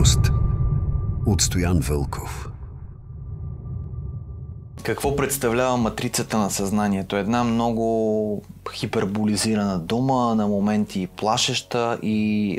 реалност от Стоян Вълков. Какво представлява матрицата на съзнанието? Една много хиперболизирана дума, на моменти плашеща и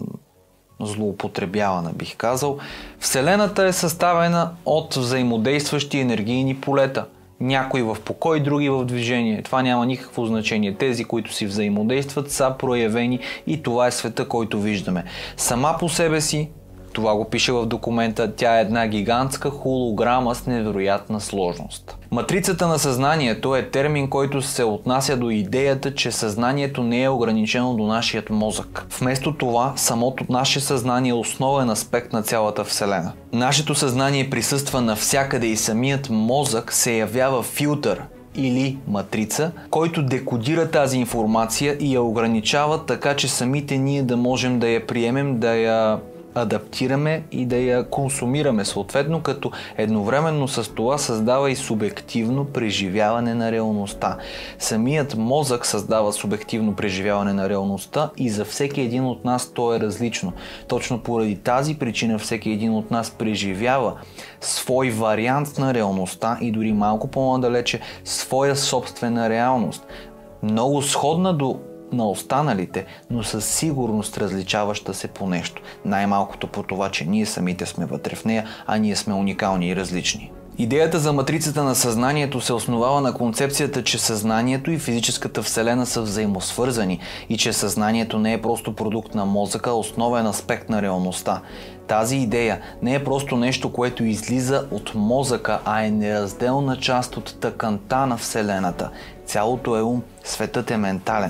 злоупотребявана, бих казал. Вселената е съставена от взаимодействащи енергийни полета. Някои в покой, други в движение. Това няма никакво значение. Тези, които си взаимодействат, са проявени и това е света, който виждаме. Сама по себе си, това го пише в документа, тя е една гигантска холограма с невероятна сложност. Матрицата на съзнанието е термин, който се отнася до идеята, че съзнанието не е ограничено до нашият мозък. Вместо това, самото наше съзнание е основен аспект на цялата Вселена. Нашето съзнание присъства навсякъде и самият мозък се явява филтър или матрица, който декодира тази информация и я ограничава така, че самите ние да можем да я приемем, да я адаптираме и да я консумираме съответно, като едновременно с това създава и субективно преживяване на реалността. Самият мозък създава субективно преживяване на реалността и за всеки един от нас то е различно. Точно поради тази причина всеки един от нас преживява свой вариант на реалността и дори малко по-надалече своя собствена реалност. Много сходна на останалите, но със сигурност различаваща се по нещо. Най-малкото по това, че ние самите сме вътре в нея, а ние сме уникални и различни. Идеята за матрицата на съзнанието се основава на концепцията, че съзнанието и физическата вселена са взаимосвързани и че съзнанието не е просто продукт на мозъка, а основен аспект на реалността. Тази идея не е просто нещо, което излиза от мозъка, а е неразделна част от тъканта на вселената. Цялото е ум, светът е ментален.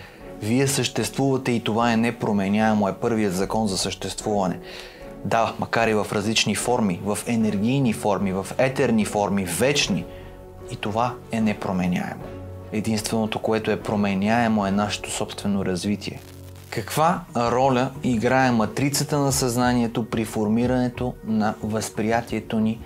Вие съществувате и това е непроменяемо, е първият закон за съществуване. Да, макар и в различни форми, в енергийни форми, в етерни форми, вечни, и това е непроменяемо. Единственото, което е променяемо, е нашето собствено развитие. Каква роля играе матрицата на съзнанието при формирането на възприятието ни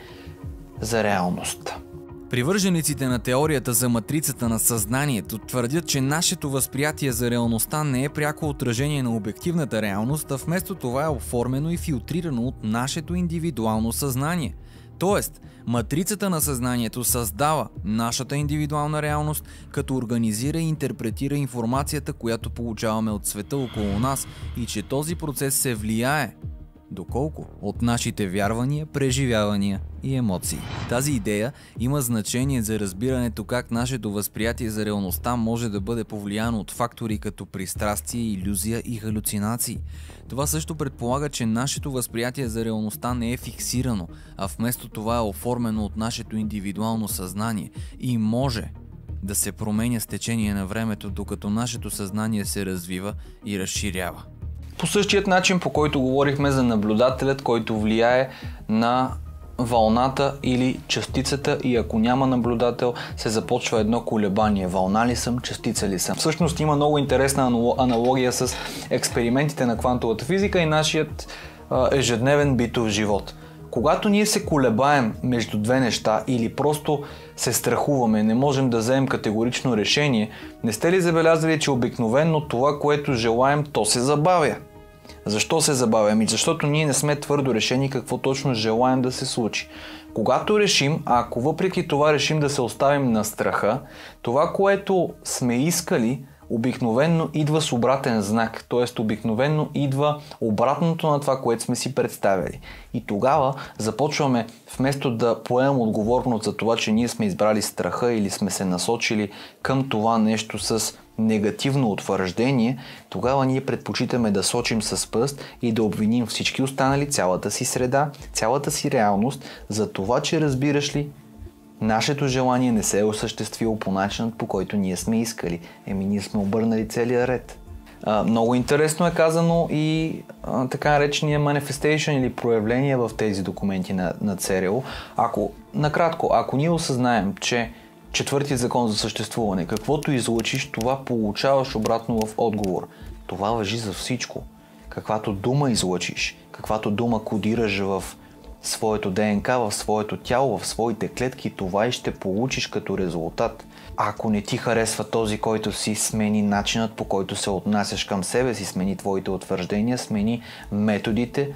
за реалността? Привържениците на теорията за матрицата на съзнанието твърдят, че нашето възприятие за реалността не е пряко отражение на обективната реалност, а вместо това е оформено и филтрирано от нашето индивидуално съзнание. Тоест, матрицата на съзнанието създава нашата индивидуална реалност, като организира и интерпретира информацията, която получаваме от света около нас, и че този процес се влияе доколко от нашите вярвания, преживявания и емоции. Тази идея има значение за разбирането как нашето възприятие за реалността може да бъде повлияно от фактори като пристрастие, илюзия и халюцинации. Това също предполага, че нашето възприятие за реалността не е фиксирано, а вместо това е оформено от нашето индивидуално съзнание и може да се променя с течение на времето, докато нашето съзнание се развива и разширява. По същият начин, по който говорихме за наблюдателят, който влияе на вълната или частицата, и ако няма наблюдател, се започва едно колебание. Вълна ли съм, частица ли съм? Всъщност има много интересна аналогия с експериментите на квантовата физика и нашият ежедневен битов живот. Когато ние се колебаем между две неща или просто се страхуваме, не можем да вземем категорично решение, не сте ли забелязали, че обикновено това, което желаем, то се забавя? Защо се забавя? Защото ние не сме твърдо решени какво точно желаем да се случи. Когато решим, а ако въпреки това решим да се оставим на страха, това, което сме искали, обикновенно идва с обратен знак, т.е. обикновенно идва обратното на това, което сме си представили. И тогава започваме, вместо да поемем отговорност за това, че ние сме избрали страха или сме се насочили към това нещо с негативно утвърждение, тогава ние предпочитаме да сочим с пръст и да обвиним всички останали, цялата си среда, цялата си реалност за това, че, разбираш ли, нашето желание не се е осъществило по начинът, по който ние сме искали. Ние сме обърнали целия ред. Много интересно е казано и така наречения manifestation или проявление в тези документи на ЦРУ. Накратко, ако ние осъзнаем, че четвъртият закон за съществуване, каквото излъчиш, това получаваш обратно в отговор. Това важи за всичко. Каквато дума излъчиш, каквато дума кодираш в своето ДНК, в своето тяло, в своите клетки, това и ще получиш като резултат. Ако не ти харесва този, който си, смени начинът, по който се отнасяш към себе си, смени твоите утвърждения, смени методите,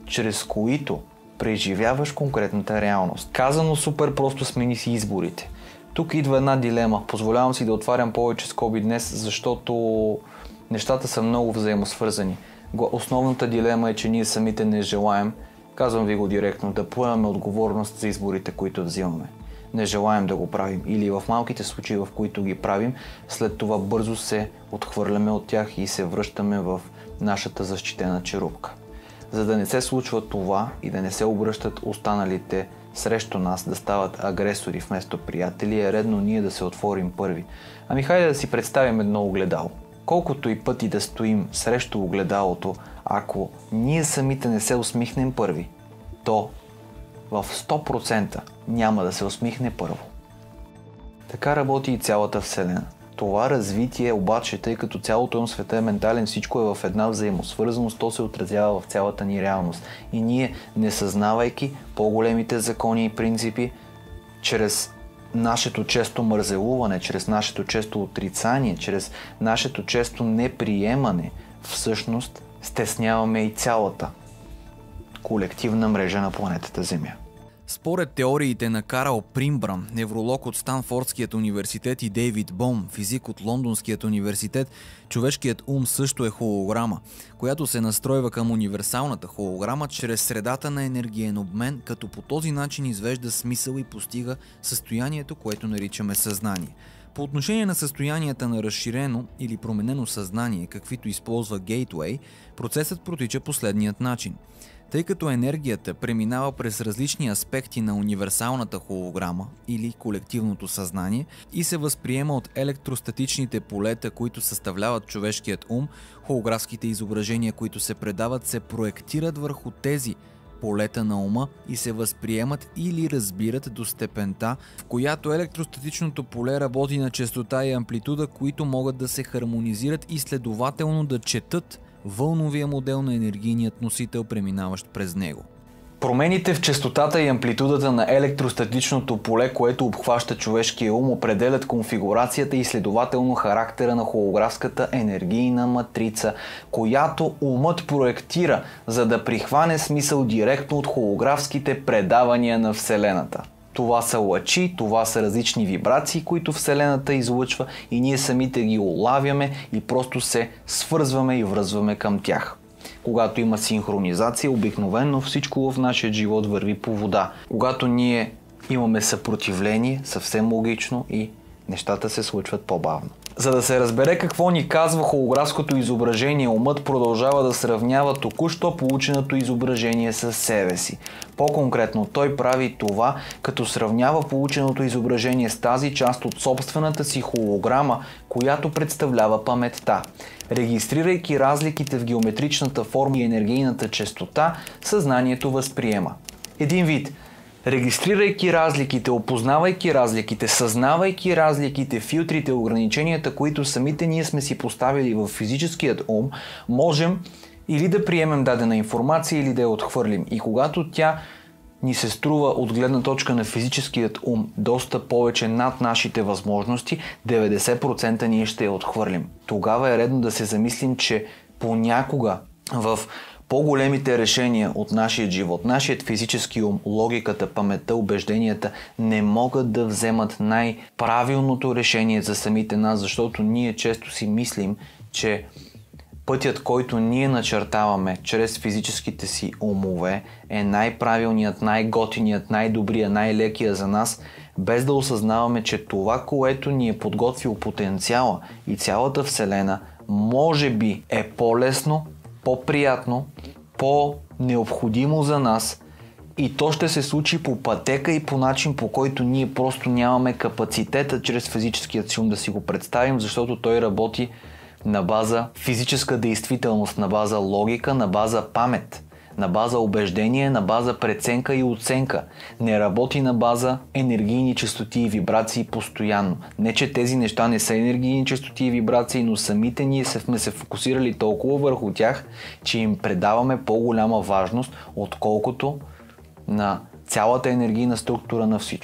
чрез които преживяваш конкретната реалност. Казано супер просто, смени си изборите. Тук идва една дилема. Позволявам си да отварям повече скоби днес, защото нещата са много взаимосвързани. Основната дилема е, че ние самите не желаем, казвам ви го директно, да поемаме отговорност за изборите, които взимаме. Не желаем да го правим. Или в малките случаи, в които ги правим, след това бързо се отхвърляме от тях и се връщаме в нашата защитена черупка. За да не се случва това и да не се обръщат останалите срещу нас, да стават агресори вместо приятели, е редно ние да се отворим първи. Ами хайде да си представим едно огледало. Колкото и пъти да стоим срещу огледалото, ако ние самите не се усмихнем първи, то в 100% няма да се усмихне първо. Така работи и цялата Вселена. Това развитие обаче, тъй като цялото на света е ментален, всичко е в една взаимосвързаност, то се отразява в цялата ни реалност. И ние, не съзнавайки по-големите закони и принципи, чрез нашето често мързелуване, чрез нашето често отрицание, чрез нашето често неприемане, всъщност стесняваме и цялата колективна мрежа на планетата Земя. Според теориите на Карл Примбрам, невролог от Станфордският университет, и Дейвид Бом, физик от Лондонският университет, човешкият ум също е холограма, която се настройва към универсалната холограма чрез средата на енергиен обмен, като по този начин извежда смисъл и постига състоянието, което наричаме съзнание. По отношение на състоянията на разширено или променено съзнание, каквито използва Гейтуей, процесът протича последният начин. Тъй като енергията преминава през различни аспекти на универсалната холограма или колективното съзнание и се възприема от електростатичните полета, които съставляват човешкият ум, холографските изображения, които се предават, се проектират върху тези полета на ума и се възприемат или разбират до степента, в която електростатичното поле работи на честота и амплитуда, които могат да се хармонизират и следователно да четат вълновия модел на енергийният носител, преминаващ през него. Промените в честотата и амплитудата на електростатичното поле, което обхваща човешкия ум, определят конфигурацията и следователно характера на холографската енергийна матрица, която умът проектира, за да прихване смисъл директно от холографските предавания на Вселената. Това са лъчи, това са различни вибрации, които Вселената излъчва и ние самите ги улавяме и просто се свързваме и връзваме към тях. Когато има синхронизация, обикновено всичко в нашия живот върви по вода. Когато ние имаме съпротивление, съвсем логично, и нещата се случват по-бавно. За да се разбере какво ни казва холографското изображение, умът продължава да сравнява току-що полученото изображение с себе си. По-конкретно, той прави това, като сравнява полученото изображение с тази част от собствената си холограма, която представлява паметта. Регистрирайки разликите в геометричната форма и енергийната честота, съзнанието възприема. Един вид. Регистрирайки разликите, опознавайки разликите, съзнавайки разликите, филтрите, ограниченията, които самите ние сме си поставили в физическият ум, можем или да приемем дадена информация, или да я отхвърлим. И когато тя ни се струва от гледна точка на физическият ум доста повече над нашите възможности, 90% ние ще я отхвърлим. Тогава е редно да се замислим, че понякога в по-големите решения от нашия живот, нашият физически ум, логиката, паметта, убежденията не могат да вземат най-правилното решение за самите нас, защото ние често си мислим, че пътят, който ние начертаваме чрез физическите си умове, е най-правилният, най-готиният, най-добрият, най-лекия за нас, без да осъзнаваме, че това, което ни е подготвил потенциала и цялата Вселена, може би е по-лесно, по-приятно, по-необходимо за нас, и то ще се случи по пътека и по начин, по който ние просто нямаме капацитета чрез физическият си ум да си го представим, защото той работи на база физическа действителност, на база логика, на база памет, на база убеждение, на база преценка и оценка. Не работи на база енергийни честоти и вибрации постоянно. Не, че тези неща не са енергийни честоти и вибрации, но самите ние сме се фокусирали толкова върху тях, че им предаваме по-голяма важност, отколкото на цялата енергийна структура на всичко.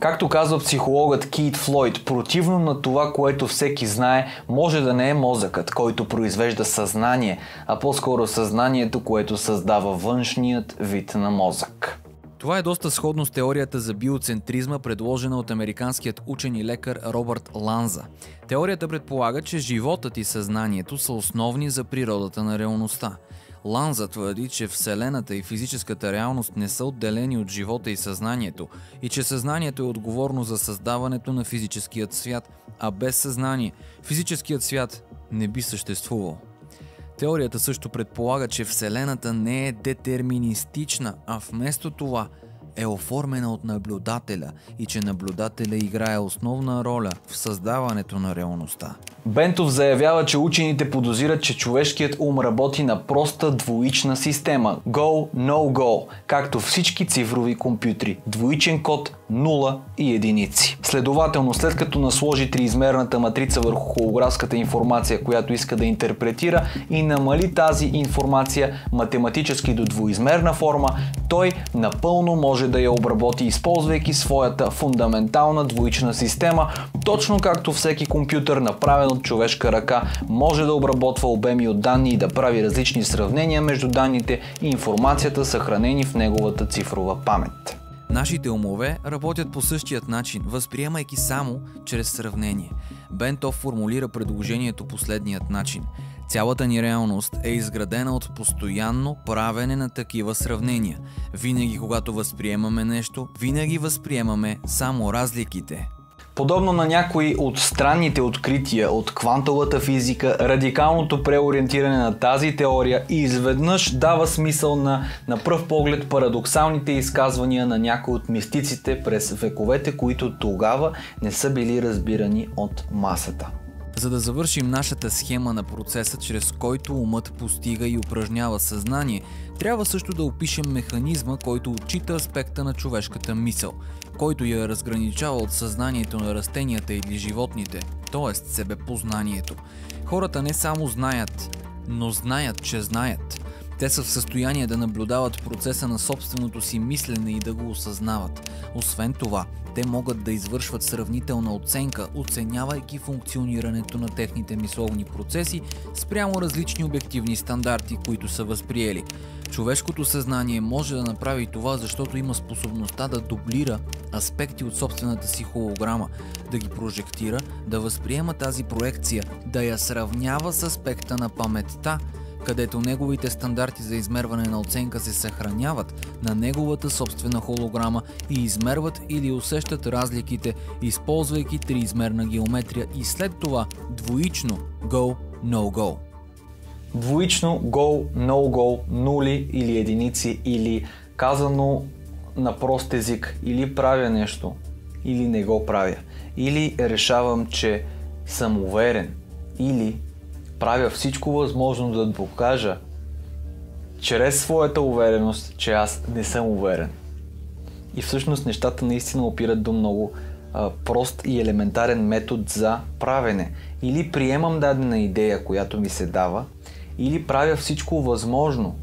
Както казва психологът Кейт Флойд, противно на това, което всеки знае, може да не е мозъкът, който произвежда съзнание, а по-скоро съзнанието, което създава външният вид на мозък. Това е доста сходно с теорията за биоцентризма, предложена от американският учен и лекар Робърт Ланза. Теорията предполага, че животът и съзнанието са основни за природата на реалността. Ланза твърди, че Вселената и физическата реалност не са отделени от живота и съзнанието и че съзнанието е отговорно за създаването на физическият свят, а без съзнание физическият свят не би съществувал. Теорията също предполага, че Вселената не е детерминистична, а вместо това е оформена от наблюдателя и че наблюдателя играе основна роля в създаването на реалността. Бентов заявява, че учените подозират, че човешкият ум работи на проста двоична система Go, No Go, както всички цифрови компютри. Двоичен код, 0 и единици. Следователно, след като насложи триизмерната матрица върху холографската информация, която иска да интерпретира и намали тази информация математически до двоизмерна форма, той напълно може да я обработи, използвайки своята фундаментална двоична система, точно както всеки компютър, направен от човешка ръка, може да обработва обеми от данни и да прави различни сравнения между данните и информацията, съхранени в неговата цифрова памет. Нашите умове работят по същият начин, възприемайки само чрез сравнение. Бентов формулира предложението последният начин. Цялата ни реалност е изградена от постоянно правене на такива сравнения. Винаги, когато възприемаме нещо, винаги възприемаме само разликите. Подобно на някои от странните открития от квантовата физика, радикалното преориентиране на тази теория изведнъж дава смисъл на пръв поглед парадоксалните изказвания на някои от мистиците през вековете, които тогава не са били разбирани от масата. За да завършим нашата схема на процеса, чрез който умът постига и упражнява съзнание, трябва също да опишем механизма, който отчита аспекта на човешката мисъл, който я разграничава от съзнанието на растенията или животните, т.е. себепознанието. Хората не само знаят, но знаят, че знаят. Те са в състояние да наблюдават процеса на собственото си мислене и да го осъзнават. Освен това, те могат да извършват сравнителна оценка, оценявайки функционирането на техните мисловни процеси спрямо различни обективни стандарти, които са възприели. Човешкото съзнание може да направи това, защото има способността да дублира аспекти от собствената си холограма, да ги прожектира, да възприема тази проекция, да я сравнява с аспекта на паметта, където неговите стандарти за измерване на оценка се съхраняват на неговата собствена холограма и измерват или усещат разликите, използвайки триизмерна геометрия и след това двоично Go, No Go. Двоично Go, No Go, нули или единици, или казано на прост език, или правя нещо, или не го правя, или решавам, че съм уверен, или правя всичко възможно да докажа чрез своята увереност, че аз не съм уверен. И всъщност нещата наистина опират до много прост и елементарен метод за правене. Или приемам дадена идея, която ми се дава, или правя всичко възможно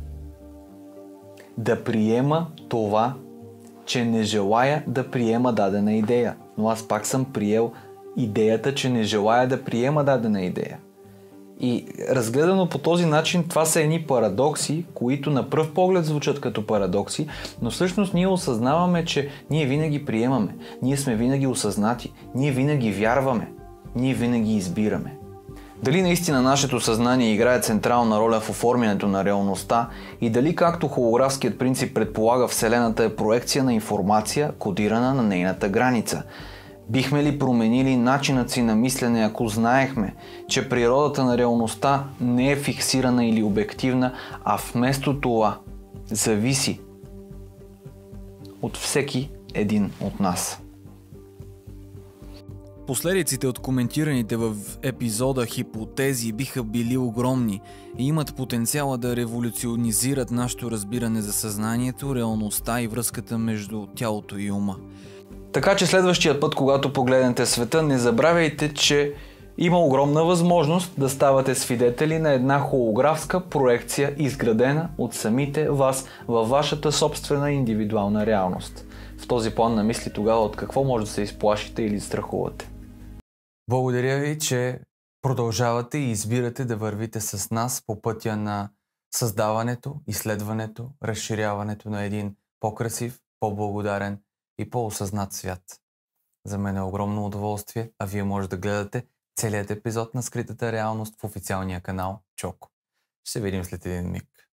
да приема това, че не желая да приема дадена идея. Но аз пак съм приел идеята, че не желая да приема дадена идея. И разгледано по този начин, това са едни парадокси, които на пръв поглед звучат като парадокси, но всъщност ние осъзнаваме, че ние винаги приемаме, ние сме винаги осъзнати, ние винаги вярваме, ние винаги избираме. Дали наистина нашето съзнание играе централна роля в оформянето на реалността и дали, както холографският принцип предполага, Вселената е проекция на информация, кодирана на нейната граница? Бихме ли променили начинът си на мислене, ако знаехме, че природата на реалността не е фиксирана или обективна, а вместо това зависи от всеки един от нас? Последиците от коментираните в епизода хипотези биха били огромни и имат потенциала да революционизират нашето разбиране за съзнанието, реалността и връзката между тялото и ума. Така че следващия път, когато погледнете света, не забравяйте, че има огромна възможност да ставате свидетели на една холографска проекция, изградена от самите вас във вашата собствена индивидуална реалност. в този план на мисли, тогава от какво може да се изплашите или страхувате? Благодаря ви, че продължавате и избирате да вървите с нас по пътя на създаването, изследването, разширяването на един по-красив, по-благодарен и по-осъзнат свят. За мен е огромно удоволствие, а вие може да гледате целият епизод на Скритата реалност в официалния канал Чоко. Ще се видим след един миг.